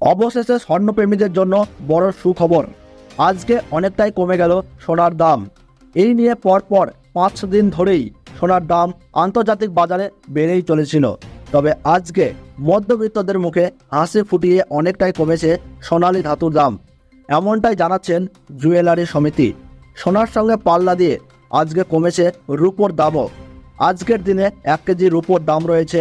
অবশেষে স্বর্ণপ্রেমীদের জন্য বড় সুখবর। আজকে অনেকটাই কমে গেল সোনার দাম। এই নিয়ে পরপর 5 দিন ধরেই সোনার দাম আন্তর্জাতিক বাজারে বেড়েই চলেছিল। তবে আজকে মধ্যবিত্তদের মুখে হাসি ফুটিয়ে অনেকটাই কমেছে সোনালী ধাতুর দাম, এমনটাই জানাচ্ছেন জুয়েলারি সমিতি। সোনার সঙ্গে পাল্লা দিয়ে আজকে কমেছে রূপোর দামও। আজকের দিনে 1 কেজি রূপোর দাম রয়েছে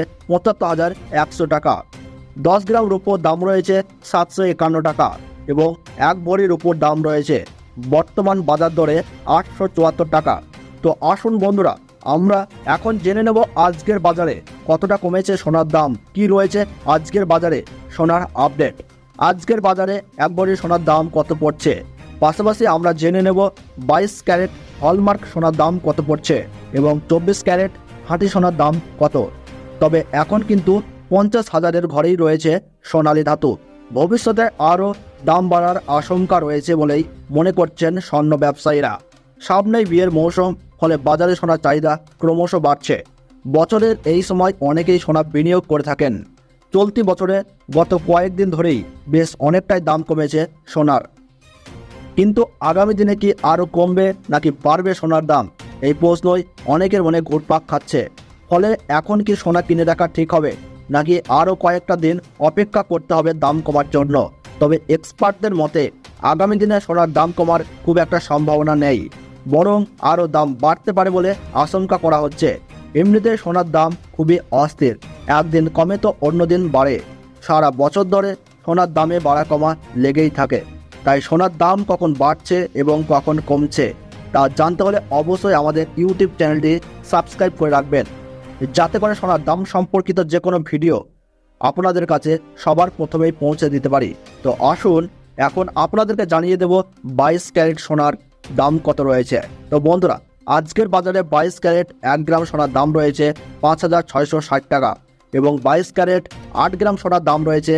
৭৫,100 টাকা, 10 গ্রাম রূপোর দাম রয়েছে 751 টাকা এবং 1 ভরি রূপোর দাম রয়েছে বর্তমান বাজার দরে 874 টাকা। তো আসুন বন্ধুরা, আমরা এখন জেনে নেব আজকের বাজারে কতটা কমেছে সোনার দাম, কি রয়েছে আজকের বাজারে সোনার আপডেট। আজকের বাজারে 1 ভরি সোনার দাম কত পড়ছে, পাশাপাশি আমরা জেনে নেব 22 ক্যারেট হলমার্ক সোনার দাম কত পড়ছে এবং 24 ক্যারেট খাঁটি সোনার দাম কত। তবে এখন কিন্তু 50,000-এর ঘরেই রয়েছে সোনালী ধাতু। ভবিষ্যতে আরও দাম বাড়ার আশঙ্কা রয়েছে বলেই মনে করছেন স্বর্ণ ব্যবসায়ীরা। সামনেই বিয়ের মৌসুম, ফলে বাজারে সোনার চাহিদা ক্রমশ বাড়ছে। বছরের এই সময় অনেকেই সোনা বিনিয়োগ করে থাকেন। চলতি বছরে গত কয়েকদিন ধরেই বেশ অনেকটাই দাম কমেছে সোনার, কিন্তু আগামী দিনে কি আরও কমবে নাকি বাড়বে সোনার দাম, এই প্রশ্নই অনেকের মনে ঘুরপাক খাচ্ছে। ফলে এখন কি সোনা কিনে রাখা ঠিক হবে নাকি আরও কয়েকটা দিন অপেক্ষা করতে হবে দাম কমার জন্য? তবে এক্সপার্টদের মতে আগামী দিনে সোনার দাম কমার খুব একটা সম্ভাবনা নেই, বরং আরও দাম বাড়তে পারে বলে আশঙ্কা করা হচ্ছে। এমনিতে সোনার দাম খুবই অস্থির, একদিন কমে তো অন্য দিন বাড়ে। সারা বছর ধরে সোনার দামে বাড়া কমা লেগেই থাকে। তাই সোনার দাম কখন বাড়ছে এবং কখন কমছে তা জানতে হলে অবশ্যই আমাদের ইউটিউব চ্যানেলটি সাবস্ক্রাইব করে রাখবেন, যাতে করে সোনার দাম সম্পর্কিত যে কোনো ভিডিও আপনাদের কাছে সবার প্রথমেই পৌঁছে দিতে পারি। তো আসুন এখন আপনাদেরকে জানিয়ে দেব 22 ক্যারেট সোনার দাম কত রয়েছে। তো বন্ধুরা, আজকের বাজারে 22 ক্যারেট 1 গ্রাম সোনার দাম রয়েছে 5,660 টাকা এবং 22 ক্যারেট 8 গ্রাম সোনার দাম রয়েছে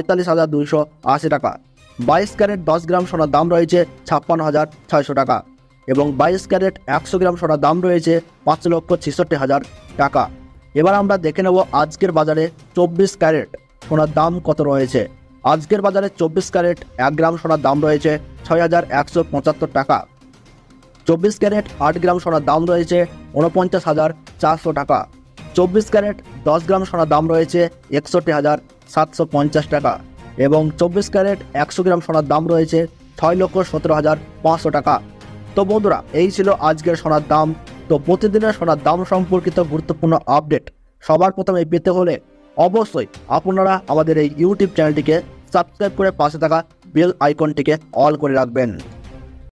45,280 টাকা। 22 ক্যারেট 10 গ্রাম সোনার দাম রয়েছে 56,600 টাকা এবং 22 ক্যারেট 100 গ্রাম সোনার দাম রয়েছে 5,66,000 টাকা। এবার আমরা দেখে নেব আজকের বাজারে 24 ক্যারেট সোনার দাম কত রয়েছে। আজকের বাজারে 24 ক্যারেট 1 গ্রাম সোনার দাম রয়েছে 6,175 টাকা। 24 ক্যারেট 8 গ্রাম সোনার দাম রয়েছে 49,400 টাকা। 24 ক্যারেট 10 গ্রাম সোনার দাম রয়েছে 61,750 টাকা এবং 24 ক্যারেট 100 গ্রাম সোনার দাম রয়েছে 6,17,500 টাকা। তো বন্ধুরা, এই ছিল আজকের সোনার দাম। তো প্রতিদিনের সোনার দাম সম্পর্কিত গুরুত্বপূর্ণ আপডেট সবার প্রথমে পেতে হলে অবশ্যই আপনারা আমাদের এই ইউটিউব চ্যানেলটিকে সাবস্ক্রাইব করে পাশে থাকা বেল আইকনটিকে অল করে রাখবেন।